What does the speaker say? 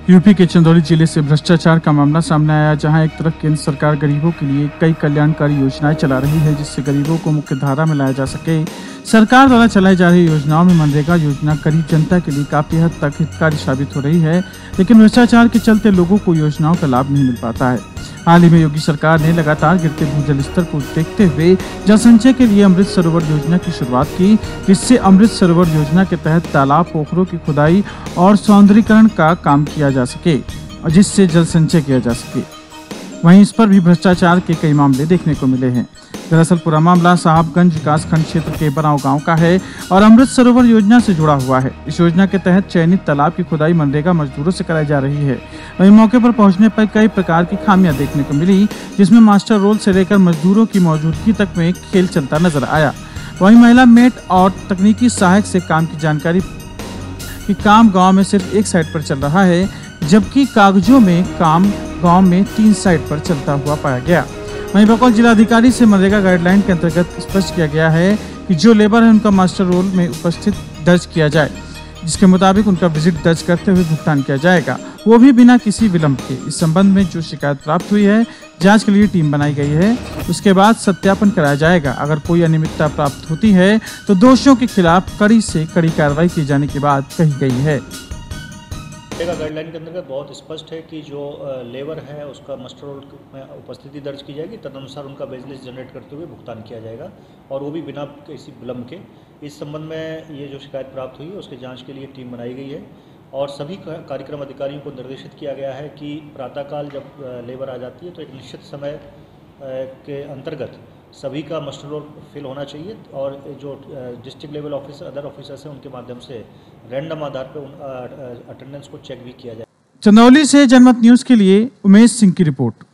UP के चंदौली जिले से भ्रष्टाचार का मामला सामने आया, जहां एक तरफ केंद्र सरकार गरीबों के लिए कई कल्याणकारी योजनाएं चला रही है, जिससे गरीबों को मुख्य धारा में लाया जा सके। सरकार द्वारा चलाई जा रही योजनाओं में मनरेगा योजना गरीब जनता के लिए काफी हद तक हितकारी साबित हो रही है, लेकिन भ्रष्टाचार के चलते लोगों को योजनाओं का लाभ नहीं मिल पाता है। हाल ही में योगी सरकार ने लगातार गिरते भूजल स्तर को देखते हुए जल संचय के लिए अमृत सरोवर योजना की शुरुआत की, जिससे अमृत सरोवर योजना के तहत तालाब, पोखरों की खुदाई और सौंदर्यीकरण का काम किया जा सके और जिससे जल संचय किया जा सके। वहीं इस पर भी भ्रष्टाचार के कई मामले देखने को मिले हैं। दरअसल पूरा मामला साहबगंज विकासखंड क्षेत्र के बराव गांव का है और अमृत सरोवर योजना से जुड़ा हुआ है। इस योजना के तहत चयनित तालाब की खुदाई मनरेगा मजदूरों से कराई जा रही है। वहीं मौके पर पहुंचने पर कई प्रकार की खामियां देखने को मिली, जिसमें मास्टर रोल से लेकर मजदूरों की मौजूदगी तक में खेल चलता नजर आया। वहीं महिला मेट और तकनीकी सहायक से काम की जानकारी कि काम गाँव में सिर्फ एक साइड पर चल रहा है, जबकि कागजों में काम गांव में 3 साइट पर चलता हुआ पाया गया। वहीं बकौल जिलाधिकारी से मनरेगा गाइडलाइन के अंतर्गत स्पष्ट किया गया है कि जो लेबर है उनका मास्टर रोल में उपस्थित दर्ज किया जाए, जिसके मुताबिक उनका विजिट दर्ज करते हुए भुगतान किया जाएगा, वो भी बिना किसी विलंब के। इस संबंध में जो शिकायत प्राप्त हुई है, जांच के लिए टीम बनाई गई है। उसके बाद सत्यापन कराया जाएगा। अगर कोई अनियमितता प्राप्त होती है तो दोषियों के खिलाफ कड़ी से कड़ी कार्रवाई किए जाने की बात कही गई है। गाइडलाइन के अंतर्गत बहुत स्पष्ट है कि जो लेबर है उसका मास्टर रोल में उपस्थिति दर्ज की जाएगी, तदनुसार उनका वेज लिस्ट जनरेट करते हुए भुगतान किया जाएगा और वो भी बिना किसी विलंब के। इस संबंध में ये जो शिकायत प्राप्त हुई है उसके जांच के लिए टीम बनाई गई है और सभी कार्यक्रम अधिकारियों को निर्देशित किया गया है कि प्रातःकाल जब लेबर आ जाती है तो एक निश्चित समय के अंतर्गत सभी का मास्टर रोल फिल होना चाहिए और जो district level officer, other officers हैं, उनके माध्यम से रैंडम आधार पर अटेंडेंस को चेक भी किया जाए। चंदौली से जनमत न्यूज के लिए उमेश सिंह की रिपोर्ट।